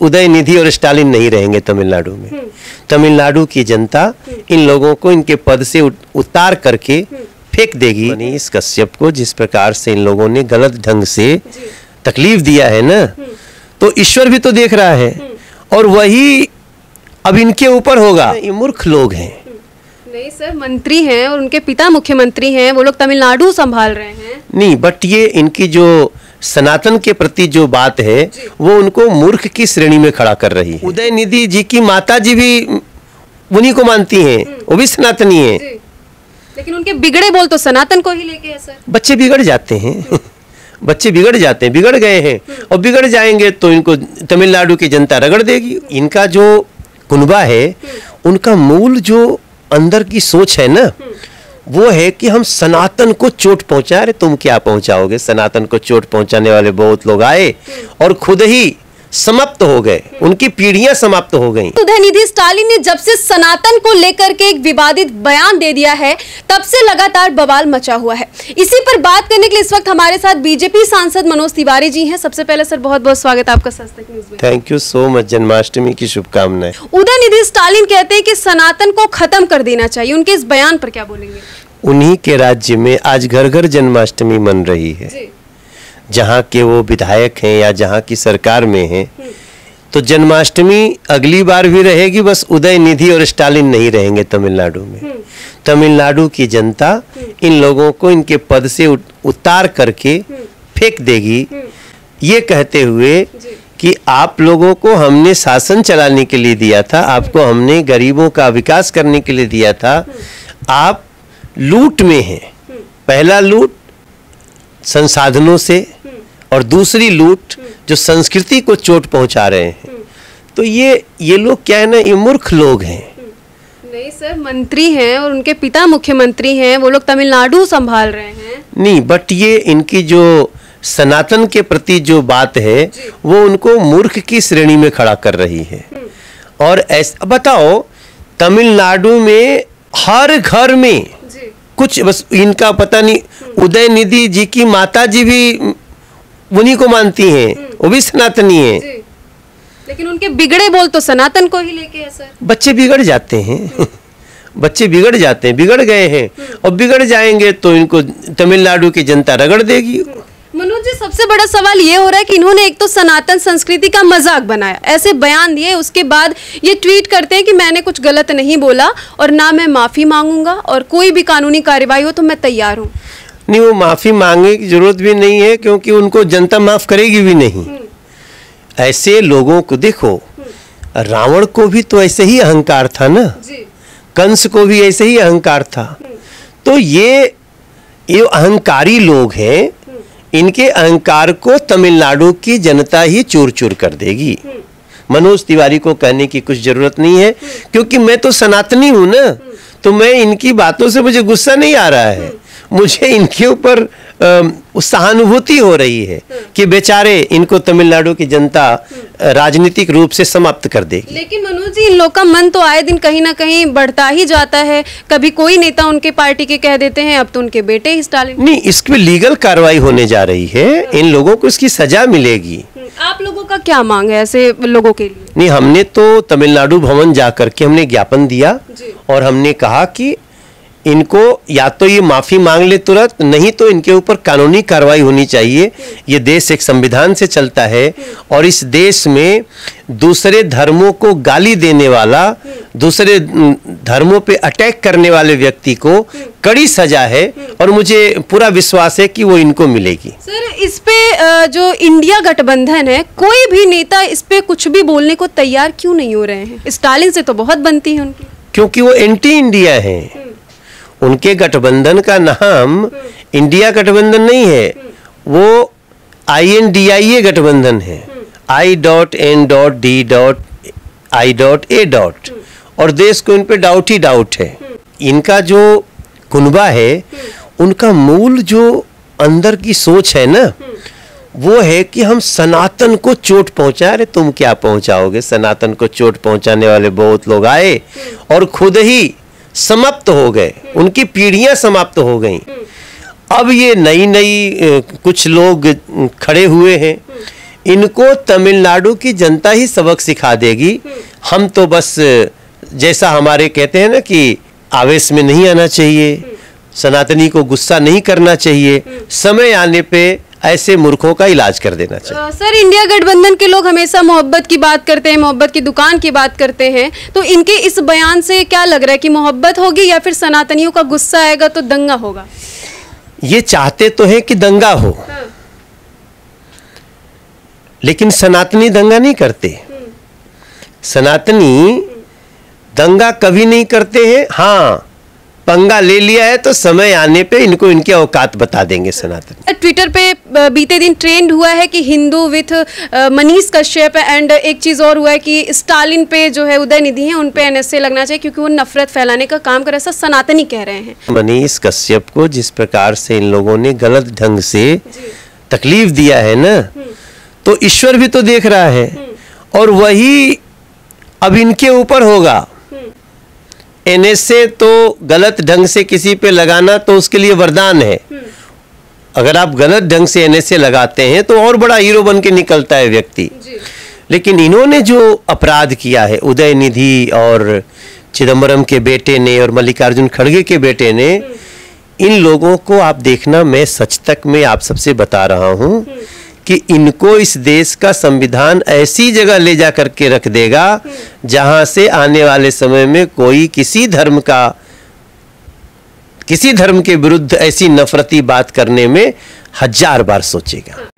उदयनिधि और स्टालिन नहीं रहेंगे तमिलनाडु में। तमिलनाडु की जनता इन लोगों को इनके पद से उतार करके फेंक देगी। मनीष कश्यप को जिस प्रकार से इन लोगों ने गलत ढंग से तकलीफ दिया है ना, तो ईश्वर भी तो देख रहा है और वही अब इनके ऊपर होगा। ये मूर्ख लोग हैं। नहीं सर, मंत्री हैं और उनके पिता मुख्यमंत्री हैं, वो लोग तमिलनाडु संभाल रहे हैं। नहीं, बट ये इनकी जो सनातन के प्रति जो बात है वो उनको मूर्ख की श्रेणी में खड़ा कर रही है। उदयनिधि जी की माता जी भी उन्हीं को मानती हैं, वो भी सनातनी है। लेकिन उनके बिगड़े बोल तो सनातन को ही लेके है सर। बच्चे बिगड़ जाते हैं बच्चे बिगड़ जाते हैं, बिगड़ गए हैं और बिगड़ जाएंगे तो इनको तमिलनाडु की जनता रगड़ देगी। इनका जो कुनबा है उनका मूल जो अंदर की सोच है ना, वो है कि हम सनातन को चोट पहुंचा रहे। तुम क्या पहुंचाओगे? सनातन को चोट पहुंचाने वाले बहुत लोग आए और खुद ही समाप्त हो गए, उनकी पीढ़ियां समाप्त हो गईं। उदयनिधि स्टालिन ने जब से सनातन को लेकर के एक विवादित बयान दे दिया है, तब से लगातार बवाल मचा हुआ है। इसी पर बात करने के लिए इस वक्त हमारे साथ बीजेपी सांसद मनोज तिवारी जी हैं। सबसे पहले सर बहुत बहुत स्वागत है आपका सस्तक न्यूज़ में। Thank you so much, Janmashtami की शुभकामनाएं। उदयनिधि स्टालिन कहते हैं कि सनातन को खत्म कर देना चाहिए, उनके इस बयान पर क्या बोलेंगे? उन्हीं के राज्य में आज घर घर जन्माष्टमी मन रही है। जहाँ के वो विधायक हैं या जहाँ की सरकार में हैं, तो जन्माष्टमी अगली बार भी रहेगी, बस उदयनिधि और स्टालिन नहीं रहेंगे तमिलनाडु में। तमिलनाडु की जनता इन लोगों को इनके पद से उतार करके फेंक देगी, ये कहते हुए कि आप लोगों को हमने शासन चलाने के लिए दिया था, आपको हमने गरीबों का विकास करने के लिए दिया था, आप लूट में हैं। पहला लूट संसाधनों से और दूसरी लूट जो संस्कृति को चोट पहुंचा रहे हैं। तो ये लोग क्या है ना, ये मूर्ख लोग हैं। नहीं सर, मंत्री हैं और उनके पिता मुख्यमंत्री हैं, वो लोग तमिलनाडु संभाल रहे हैं। नहीं, बट ये इनकी जो सनातन के प्रति जो बात है वो उनको मूर्ख की श्रेणी में खड़ा कर रही है। और ऐसा बताओ, तमिलनाडु में हर घर में कुछ, बस इनका पता नहीं, उदयनिधि जी की माता जी भी उन्हीं को मानती हैं, वो भी सनातनी है। लेकिन उनके बिगड़े बोल तो सनातन को ही लेके है सर। बच्चे बिगड़ जाते हैं बच्चे बिगड़ जाते हैं, बिगड़ गए हैं और बिगड़ जाएंगे तो इनको तमिलनाडु की जनता रगड़ देगी। मनोज जी, सबसे बड़ा सवाल ये हो रहा है कि इन्होंने एक तो सनातन संस्कृति का मजाक बनाया, ऐसे बयान दिए, उसके बाद ये ट्वीट करते हैं कि मैंने कुछ गलत नहीं बोला और ना मैं माफी मांगूंगा और कोई भी कानूनी कार्रवाई हो तो मैं तैयार हूँ। नहीं, वो माफी मांगने की जरूरत भी नहीं है, क्योंकि उनको जनता माफ करेगी भी नहीं। ऐसे लोगों को देखो, रावण को भी तो ऐसे ही अहंकार था ना, कंस को भी ऐसे ही अहंकार था। तो ये अहंकारी लोग हैं, इनके अहंकार को तमिलनाडु की जनता ही चूर चूर कर देगी। मनोज तिवारी को कहने की कुछ जरूरत नहीं है, क्योंकि मैं तो सनातनी हूं ना, तो मैं इनकी बातों से मुझे गुस्सा नहीं आ रहा है, मुझे इनके ऊपर सहानुभूति हो रही है कि बेचारे इनको तमिलनाडु की जनता राजनीतिक रूप से समाप्त कर देगी। लेकिन मनोज जी, इन लोग का मन तो आए दिन कहीं ना कहीं बढ़ता ही जाता है। कभी कोई नेता उनके पार्टी के कह देते हैं, अब तो उनके बेटे ही स्टालिन। नहीं, इसमें लीगल कार्रवाई होने जा रही है, इन लोगों को इसकी सजा मिलेगी। आप लोगों का क्या मांग है ऐसे लोगों के लिए? नहीं, हमने तो तमिलनाडु भवन जाकर के हमने ज्ञापन दिया और हमने कहा कि इनको या तो ये माफी मांग ले तुरंत, नहीं तो इनके ऊपर कानूनी कार्रवाई होनी चाहिए। ये देश एक संविधान से चलता है और इस देश में दूसरे धर्मों को गाली देने वाला, दूसरे धर्मों पे अटैक करने वाले व्यक्ति को कड़ी सजा है और मुझे पूरा विश्वास है कि वो इनको मिलेगी। सर, इस पे जो इंडिया गठबंधन है, कोई भी नेता इस पे कुछ भी बोलने को तैयार क्यों नहीं हो रहे हैं? स्टालिन से तो बहुत बनती है उनकी। क्योंकि वो एंटी इंडिया है। उनके गठबंधन का नाम इंडिया गठबंधन नहीं है, वो INDIA गठबंधन है, I.N.D.I.A. और देश को इन पे डाउट ही डाउट है। इनका जो कुनबा है, उनका मूल जो अंदर की सोच है ना, वो है कि हम सनातन को चोट पहुंचा रहे। तुम क्या पहुंचाओगे? सनातन को चोट पहुंचाने वाले बहुत लोग आए और खुद ही समाप्त हो गए, उनकी पीढ़ियां समाप्त हो गईं। अब ये नई कुछ लोग खड़े हुए हैं, इनको तमिलनाडु की जनता ही सबक सिखा देगी। हम तो बस जैसा हमारे कहते हैं ना कि आवेश में नहीं आना चाहिए, सनातनी को गुस्सा नहीं करना चाहिए, समय आने पे ऐसे मूर्खों का इलाज कर देना चाहिए। सर, इंडिया गठबंधन के लोग हमेशा मोहब्बत की बात करते हैं, मोहब्बत की दुकान की बात करते हैं, तो इनके इस बयान से क्या लग रहा है कि मोहब्बत होगी या फिर सनातनियों का गुस्सा आएगा तो दंगा होगा? ये चाहते तो हैं कि दंगा हो, हाँ। लेकिन सनातनी दंगा नहीं करते। सनातनी दंगा कभी नहीं करते हैं। हाँ, पंगा ले लिया है तो समय आने पे इनको इनके औकात बता देंगे सनातन। ट्विटर पे बीते दिन ट्रेंड हुआ है कि हिंदू विथ मनीष कश्यप, एंड एक चीज और हुआ है कि स्टालिन पे जो है उदयनिधि है, उन पे एनएसए लगना चाहिए क्योंकि वो नफरत फैलाने का काम कर रहे हैं, ऐसा सनातनी कह रहे हैं। मनीष कश्यप को जिस प्रकार से इन लोगों ने गलत ढंग से तकलीफ दिया है ना, तो ईश्वर भी तो देख रहा है, और वही अब इनके ऊपर होगा। एनएसए तो गलत ढंग से किसी पे लगाना तो उसके लिए वरदान है। अगर आप गलत ढंग से एनएसए लगाते हैं तो और बड़ा हीरो बन के निकलता है व्यक्ति। लेकिन इन्होंने जो अपराध किया है, उदयनिधि और चिदम्बरम के बेटे ने और मल्लिकार्जुन खड़गे के बेटे ने, इन लोगों को आप देखना, मैं सच तक में आप सबसे बता रहा हूं कि इनको इस देश का संविधान ऐसी जगह ले जा करके रख देगा जहां से आने वाले समय में कोई किसी धर्म के विरुद्ध ऐसी नफरती बात करने में 1000 बार सोचेगा।